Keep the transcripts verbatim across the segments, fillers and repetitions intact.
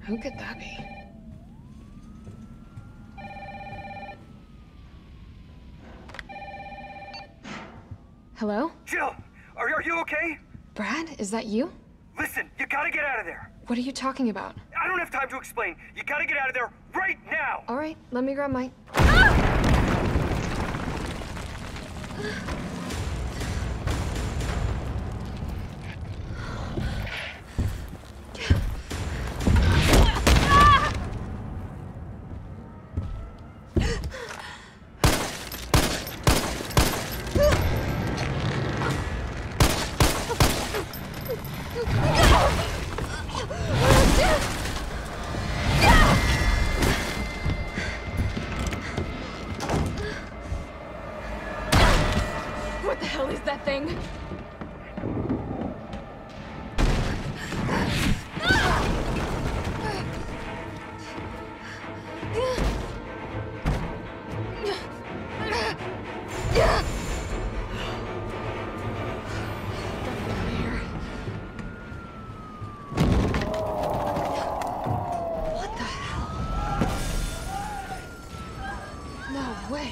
Who could that be? Hello? Jill! Are, are you okay? Brad, is that you? Listen, you gotta get out of there! What are you talking about? I don't have time to explain. You gotta get out of there right now! All right, let me grab my... What the hell is that thing? What the hell? No way.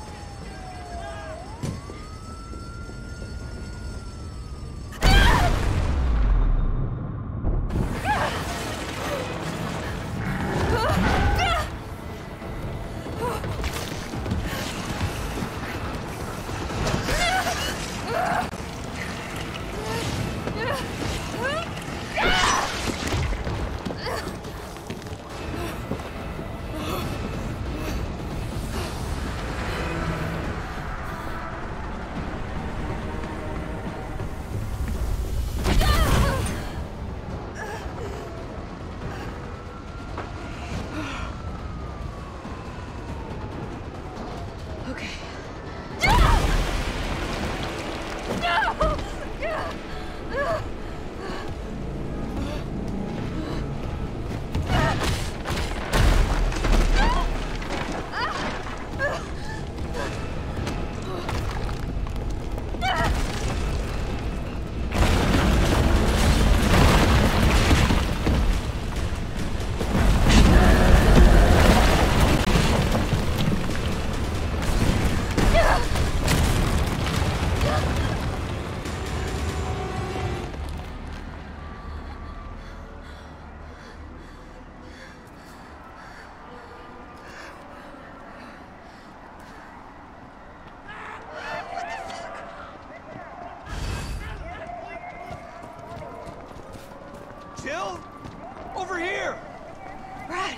Jill? Over here! Brad!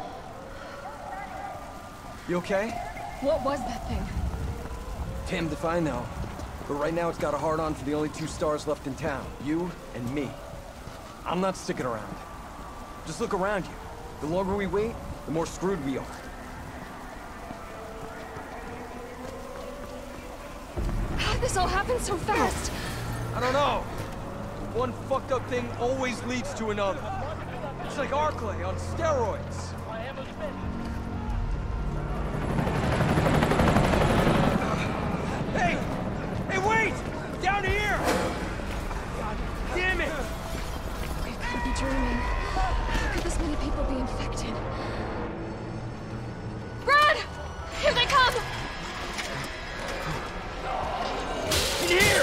You okay? What was that thing? Damned if I know. But right now it's got a hard-on for the only two stars left in town. You and me. I'm not sticking around. Just look around you. The longer we wait, the more screwed we are. How did this all happen so fast? I don't know. One fucked up thing always leads to another. It's like Arclay on steroids. Hey! Hey, wait! Down here! God damn it! We could be dreaming. How could this many people be infected? Brad! Here they come! In here!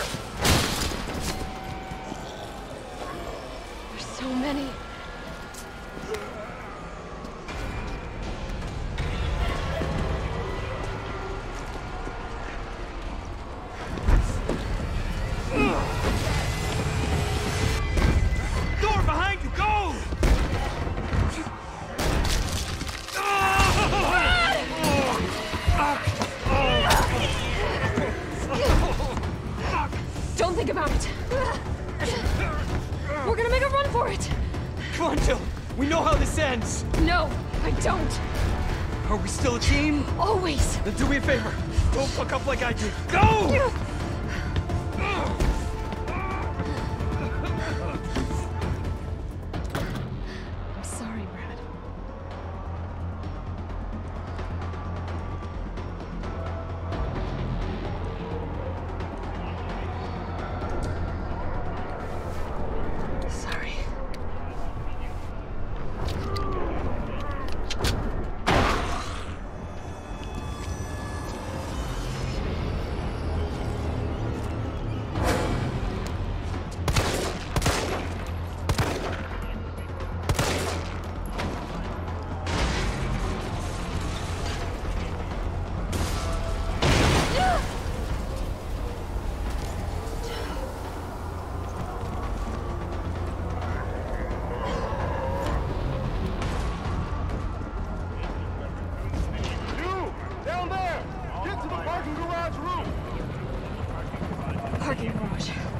There's so many. Door behind you, go! Don't think about it. We're gonna make a run for it. Come on, Jill. We know how this ends. No, I don't. Are we still a team? Always. Then do me a favor. Don't fuck up like I did. Go! I'm sorry, Brad. Sorry. Parking garage.